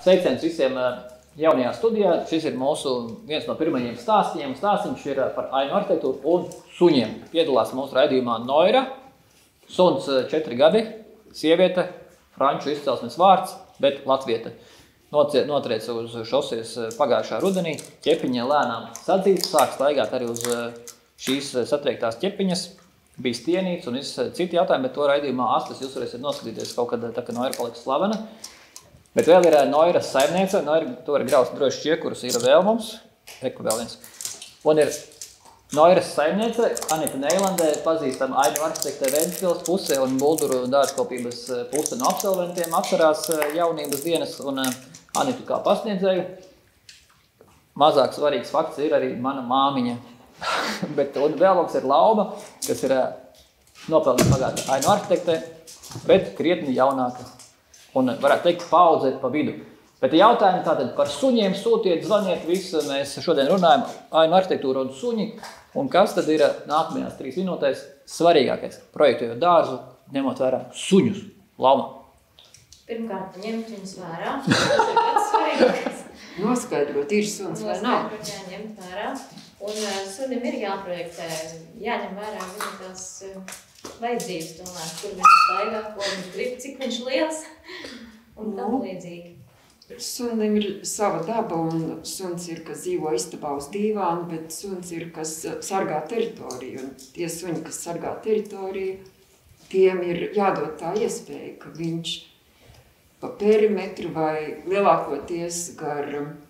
sveiciens visiem jaunajā studijā. Šis ir mūsu viens no pirmajiem stāstiem. Stāstījums ir par ainu arhitektūru un suņiem. Piedalās mūsu raidījumā Noira, suns 4 gadi, sieviete, franču izcelsmes vārds, bet latviete. Notriec uz šosies pagājušā rudenī, ķepiņa lēnām sadzīst, sāk staigāt arī uz šīs satriektās ķepiņas, bija stienīts un citi jautājumi, bet to raidījumā Astas jūs varēsiet noskatīties kaut kad, tā kā Noira paliks slavena. Bet vēl ir Noiras saimniece, to var graust droši ķiekurus, ir vēl mums, reku vēl viens. Un ir Noiras saimniece, Anita Neilandē, pazīstama ainu arhitekte Ventspils pusē un Bulduru dārzkopības puse no absolventiem atcerās jaunības dienas un Anitu kā pasniedzēju. Mazāk svarīgs fakts ir arī mana māmiņa. Bet un vēl mums ir Lauma, kas ir nopelnīta pagātnē ainu arhitekte, bet krietni jaunāka. Un varētu teikt paudze pa vidu. Bet jautājumi tātad par suņiem sūtiet, zvaniet visu. Mēs šodien runājam ainu arhitektūru un suņi. Un kas tad ir nākamajās 3 minūtēs svarīgākais? Projektējot dārzu, ņemot vērā suņus. Lauma. Pirmkārt, ņemt viņus vērā. Tas ir pats svarīgākais. Noskaidrot, ir suns vai nav. Noskaidrot, ņemt vērā. Un sunim ir jāprojektē, jāņem vērā viņa tās vajadzības tomēr, kur viņš staigā, ko viņš grib, cik viņš liels un tam līdzīgi. Sunim ir sava daba un suns ir, kas dzīvo istabā uz dīvānu, bet suns ir, kas sargā teritoriju. Un tie suņi, kas sargā teritoriju, tiem ir jādod tā iespēja, ka viņš pa perimetru vai lielākoties gar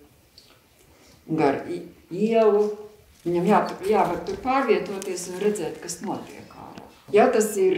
ielu, viņam jāvar tur pārvietoties un redzēt, kas notiek ārā. Ja tas ir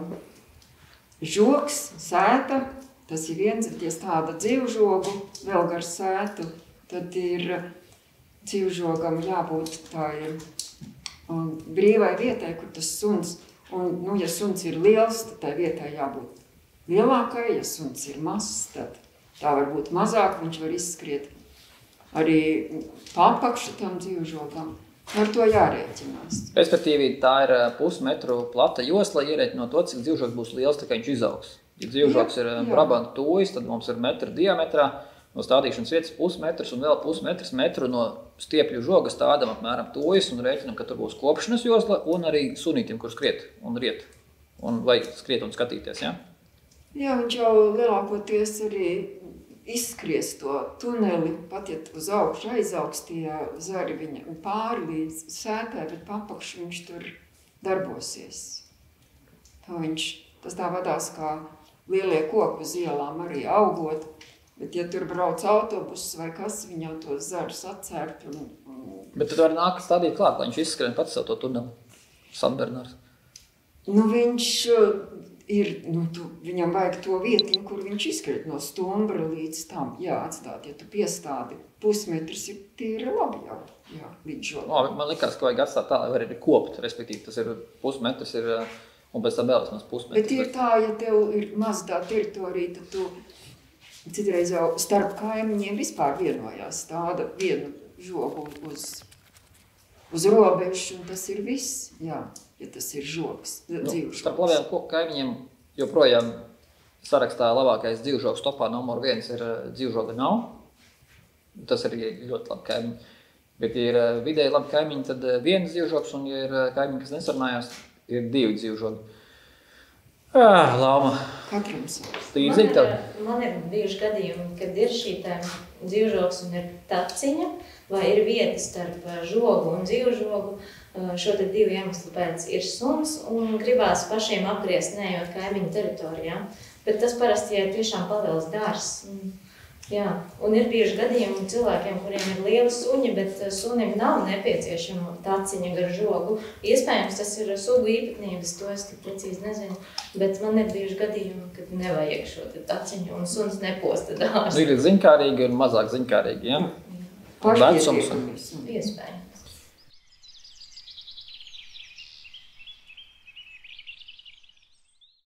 žogs, sēta, tas ir viens, ja tāda dzīvžogu vēl gar sētu, tad ir dzīvžogam jābūt tā brīvai vietai, kur tas suns, un, ja suns ir liels, tad tai vietai jābūt lielākai, ja suns ir mazs, tad tā var būt mazāk, viņš var izskriet arī papakšu tam dzīvžogam. Ar to jārēķinās. Respektīvi, tā ir pusmetru plata josla, ierēķinot to, cik dzīvžogs būs liels, tā kā viņš izaugs. Ja dzīvžogs ir Brabanta tūjs, tad mums ir metra diametrā, no stādīšanas vietas pusmetrs un vēl pusmetrs metru no stiepļu žoga stādam apmēram tūjs un rēķinam, ka tur būs kopšanas josla un arī sunītim, kur skriet un riet. Un vai skriet un skatīties, ja? Jā, viņš jau lielākoties arī izskries to tuneli, pat ja uz augšu aizaugs tie zari viņa pāri līdz sētai, bet papakšu viņš tur darbosies. Tas tā vadās kā lielie koki uz ielām arī augot, bet ja tur brauc autobuss vai kas, viņi jau tos zarus atcērt. Bet tad var nākt stādīt klāt, lai viņš izskrien pats savu to tuneli, Santbernārs. Viņš ir, viņam vajag to vietiņu, kur viņš izskriet no stumbra līdz tam. Jā, atstāt, ja tu piestādi pusmetrs, ir labi jau, jā, līdz žogam. Man likās, ka vajag atstāt tā, lai var arī kopt, respektīvi, tas ir pusmetrs ir, un pēc tam vēl vismaz pusmetrs. Bet ir tā, ja tev ir maz tā teritorija, tad tu citreiz jau starp kaimiņiem vispār vienojās tāda vienu žogu uz robežu, un tas ir viss, jā. Ja tas ir žogs, dzīvžogs. Starp labajām kaimiņiem joprojām sarakstā labākais dzīvžogs topā numur 1 ir dzīvžoga nav. Tas ir ļoti labi kaimiņi. Bet, ja ir vidēji labi kaimiņi, tad 1 dzīvžogs, un ja ir kaimiņi, kas nesarunājās, ir 2 dzīvžogi. Lauma. Katram savs. Man ir bijuši gadījumi, kad ir šī dzīvžogs un ir taciņa, vai ir vieta starp žogu un dzīvžogu. Šo te 2 iemeslu pēc ir suns un gribās pašiem apgriezt, neejot kaimiņu teritorijā. Bet tas parasti ir tiešām paliels dārzs. Jā. Un ir bijuši gadījumi cilvēkiem, kuriem ir lieli suņi, bet sunim nav nepieciešama taciņa gar žogu. Iespējams, tas ir sugu īpatnības, to es tik precīzi nezinu. Bet man ir bijuši gadījumi, kad nevajag šo taciņu un suns neposta dārzu. Ir ziņkārīgi un mazāk ziņkārīgi, ja? Pašpietiekami. Iespējams.